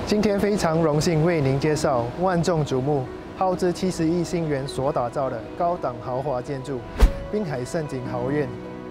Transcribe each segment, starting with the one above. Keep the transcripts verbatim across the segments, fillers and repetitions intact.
今天非常荣幸为您介绍万众瞩目、耗资七十亿新元所打造的高档豪华建筑——滨海盛景豪苑。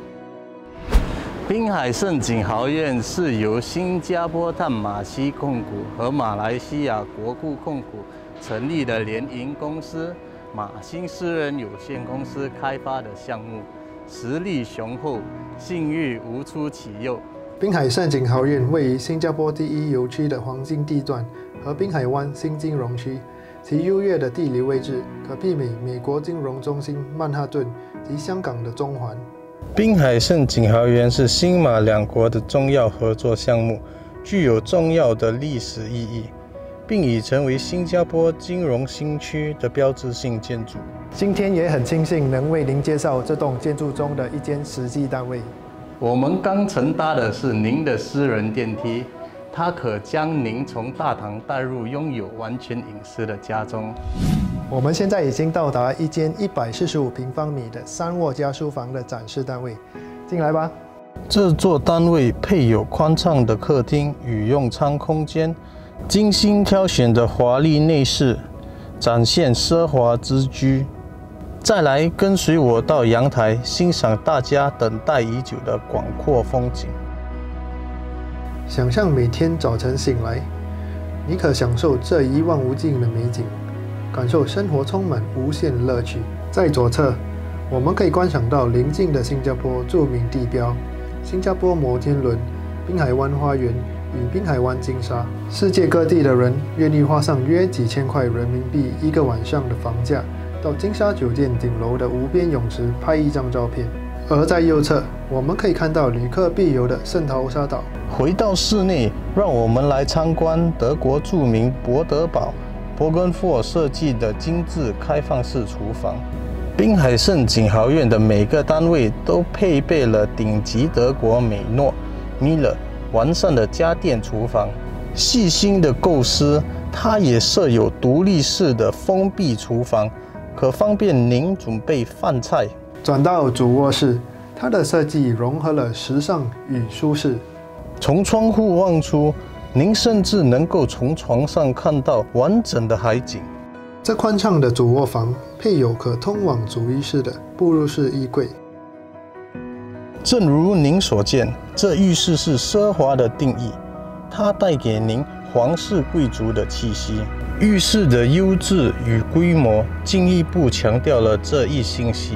滨海盛景豪苑是由新加坡淡马锡控股和马来西亚国库控股成立的联营公司马兴私人有限公司开发的项目，实力雄厚，信誉无出其右。 滨海盛景豪苑位于新加坡第一邮区的黄金地段和滨海湾新金融区，其优越的地理位置可媲美美国金融中心曼哈顿及香港的中环。 滨海盛景豪苑是新马两国的重要合作项目，具有重要的历史意义，并已成为新加坡金融新区的标志性建筑。 今天也很庆幸能为您介绍这栋建筑中的一间实际单位。 我们刚乘搭的是您的私人电梯，它可将您从大堂带入拥有完全隐私的家中。 我们现在已经到达一间一百四十五平方米的三卧加书房的展示单位，进来吧。 这座单位配有宽敞的客厅与用餐空间，精心挑选的华丽内饰，展现奢华之居。 再来，跟随我到阳台欣赏大家等待已久的广阔风景。 想象每天早晨醒来，你可享受这一望无尽的美景，感受生活充满无限乐趣。在左侧，我们可以观赏到邻近的新加坡著名地标——新加坡摩天轮、滨海湾花园与滨海湾金沙。世界各地的人愿意花上约几千块人民币一个晚上的房价。 到金沙酒店顶楼的无边泳池拍一张照片，而在右侧，我们可以看到旅客必游的圣淘沙岛。 回到室内，让我们来参观德国著名博德堡 （Bögenfort） 设计的精致开放式厨房。滨海盛景豪苑的每个单位都配备了顶级德国美诺 （Miller） 完善的家电厨房。细心的构思，它也设有独立式的封闭厨房。 可方便您准备饭菜。 转到主卧室，它的设计融合了时尚与舒适。 从窗户望出，您甚至能够从床上看到完整的海景。 这宽敞的主卧房配有可通往主浴室的步入式衣柜。 正如您所见，这浴室是奢华的定义，它带给您皇室贵族的气息。 浴室的优质与规模进一步强调了这一信息。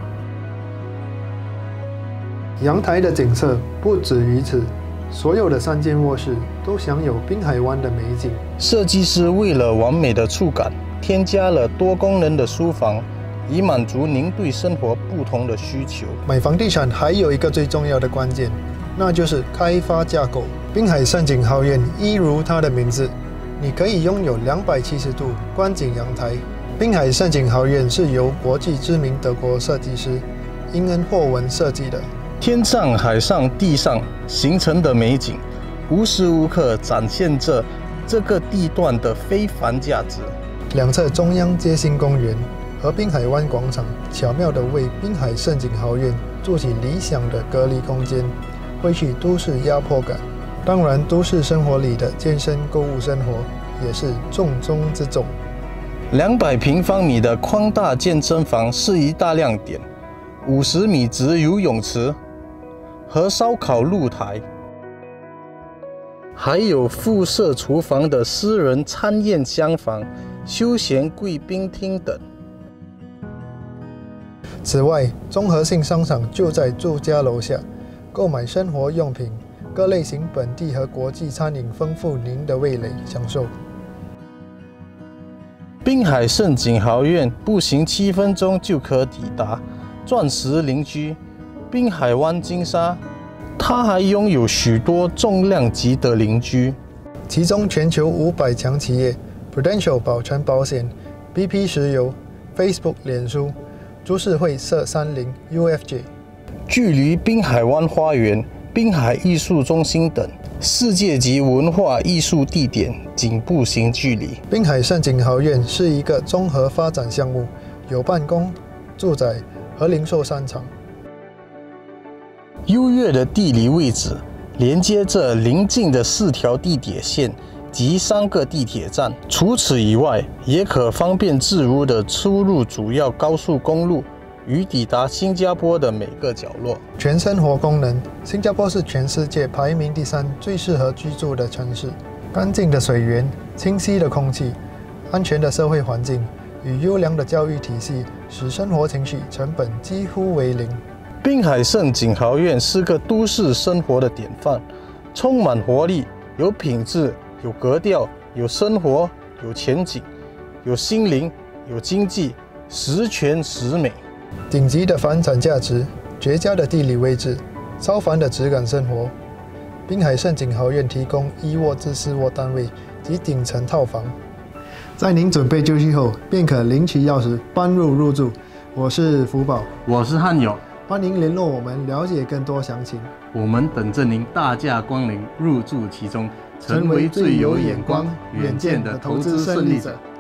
阳台的景色不止于此，所有的三间卧室都享有滨海湾的美景。 设计师为了完美的触感，添加了多功能的书房，以满足您对生活不同的需求。 买房地产还有一个最重要的关键，那就是开发架构。滨海盛景豪苑一如它的名字。 你可以拥有两百七十度观景阳台。滨海盛景豪苑是由国际知名德国设计师因恩霍文设计的。 天上、海上、地上形成的美景，无时无刻展现着这个地段的非凡价值。 两侧中央街心公园和滨海湾广场巧妙地为滨海盛景豪苑筑起理想的隔离空间，挥去都市压迫感。 当然，都市生活里的健身购物生活也是重中之重。 两百平方米的宽大健身房是一大亮点，五十米直游泳池和烧烤露台，还有附设厨房的私人餐宴厢房、休闲贵宾厅等。 此外，综合性商场就在住家楼下，购买生活用品。 各类型本地和国际餐饮丰富您的味蕾享受。 滨海盛景豪苑步行七分钟就可抵达，钻石邻居滨海湾金沙，它还拥有许多重量级的邻居， 其中全球五百强企业 Prudential 保诚保险、B P 石油、Facebook 脸书、株式会社三菱 U F J， 距离滨海湾花园。 滨海艺术中心等世界级文化艺术地点仅步行距离。 滨海盛景豪苑是一个综合发展项目，有办公、住宅和零售商场。 优越的地理位置连接着邻近的四条地铁线， 及三个地铁站。除此以外，也可方便自如地出入主要高速公路，与抵达新加坡的每个角落。 全生活功能，新加坡是全世界排名第三最适合居住的城市。干净的水源、清晰的空气、安全的社会环境与优良的教育体系，使生活情趣成本几乎为零。 滨海盛景豪苑是个都市生活的典范，充满活力，有品质，有格调，有生活，有前景，有心灵，有经济，十全十美。 顶级的房产价值，绝佳的地理位置，超凡的质感生活。滨海盛景豪苑提供一卧至四卧单位及顶层套房，在您准备就绪后，便可领取钥匙搬入入住。我是福宝， 我是汉友， 欢迎联络我们了解更多详情。 我们等着您大驾光临，入住其中，成为最有眼光、远见的投资胜利者。